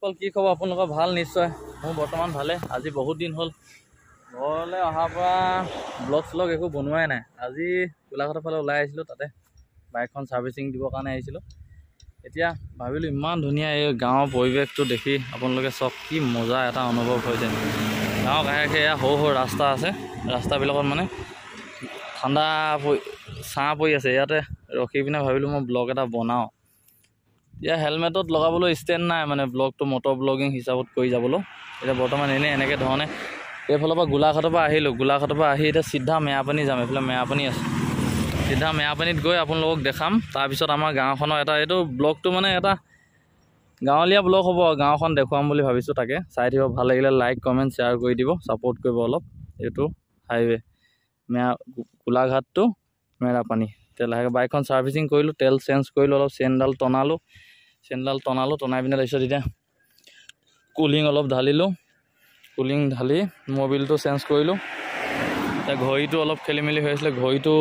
সকল কি খবৰ আপোনালোকৰ ভাল নিশ্চয় মোৰ বৰ্তমান ভালে আজি বহুত দিন হ'ল ঘৰলৈ অহাৰ পৰা ব্লগ একো বনোৱাই নাই আজি গোলাঘাটৰ ফালে ওলাই আহিছিলোঁ তাতে বাইকখন সাৰ্ভিসিং দিবৰ কাৰণে আহিছিলোঁ এতিয়া ভাবিলোঁ ইমান ধুনীয়া এই গাঁৱৰ পৰিৱেশটো দেখি আপোনালোকে চব কি মজা এটা অনুভৱ হৈছে গাঁৱৰ কাষে এয়া সৰু ৰাস্তা আছে ৰাস্তাবিলাকত মানে ঠাণ্ডা ছাঁ পৰি আছে ইয়াতে ৰখি পিনে ভাবিলোঁ মই ব্লগ এটা বনাওঁ या हेलमेटत लगाबलो स्टैंड ना माने ब्लॉग तो मोटर ब्लॉगिंग हिसाबत करि जाबलो एटा बर्तमान एने एनेके धरणे एफाলৰ পৰা গোলাঘাটৰ পৰা আহিলো গোলাঘাটৰ পৰা আহি এটা সিধা মেয়াপানী যাম এফালে মেয়াপানী আছে সিধা মেয়াপানীত গৈ আপোনালোকক দেখাম তাৰ পিছত আমাৰ গাঁওখনৰ এটা এটো ব্লগটো মানে এটা গাঁৱলীয়া ব্লগ হ'ব গাঁওখন দেখুৱাম বুলি ভাবিছো তাকে চাই দিব ভাল লাগিলে লাইক কমেন্ট শেয়াৰ কৰি দিব সাপোৰ্ট কৰিব অলপ এটো হাইৱে গোলাঘাট টু মেয়াপানী তেলাহে বাইকখন সাৰ্ভিসিং কৰিলো তেল চেঞ্জ কৰিলো অলপ চেনডাল টনালো টনাই পিনে তাৰপিছত এতিয়া কুলিং অলপ ঢালিলো কুলিং ঢালি মোবিলটো চেঞ্জ কৰিলো তা ঘড়ীটো অলপ খেলি মেলি হৈ আছিল ঘড়ীটো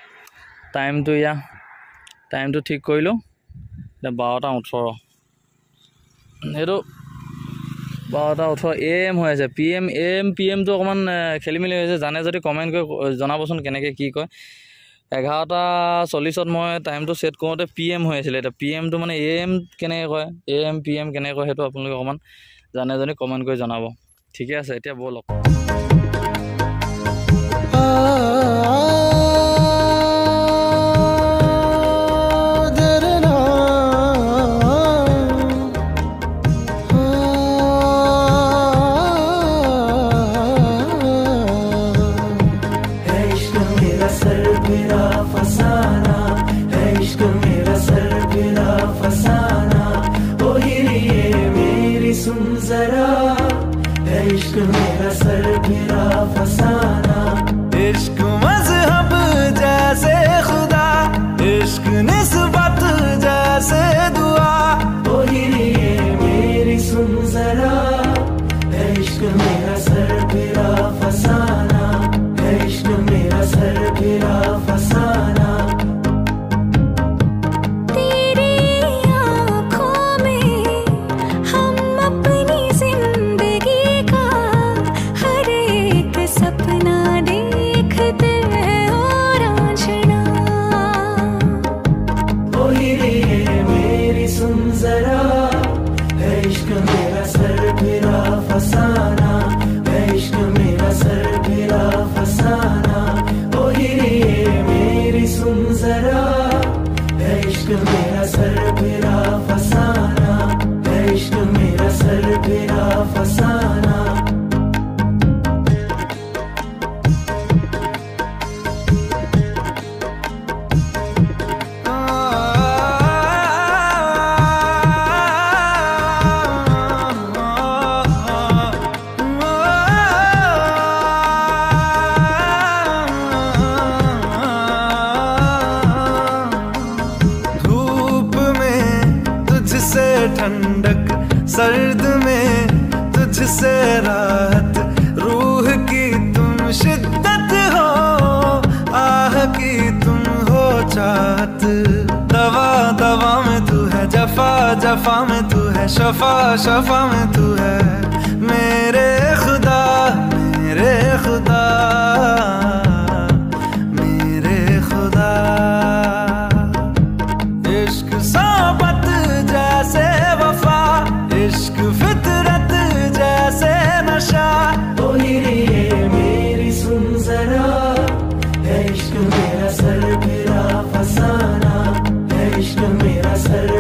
টাইমটো ঠিক কৰিলো 12:18 এটো 12:18 AM হৈ আছে PM তো অকমান খেলি মেলি হৈছে জানে যদি কমেন্ট কৰি জনাবচোন কেনেকে কি কয় 11:40 মই টাইমটো সেট কৰোতে PM হৈ আছিল এটা PM তো মানে AM কেনেকৈ কয় AM PM কেনেকৈ কয় হেতু আপোনালোকে অকমান জানে যদি কমেন্ট কৰি জনাব ঠিকে আছে এতিয়া বলক इश्क मेरा सर फिरा फसाना इश्क मजहब जैसे खुदा इश्क निस्बत जैसे दुआ ओ हिरिए मेरी सुन जरा इश्क मेरा सर फिरा फसाना इश्क मेरा सर फिरा फसाना ठंडक सर्द में तुझसे राहत रूह की तुम शिद्दत हो आह की तुम हो चाहत दवा दवा में तू है जफा जफा में तू है शफा शफा में तू है मेरे खुदा मेरे खुदा मेरे खुदा इश्क सोबत जैसे वफा इश्क फितरत जैसे नशा ओ हिरिए मेरी सुन जरा इश्क मेरा सर फिरा फसाना इश्क मेरा सर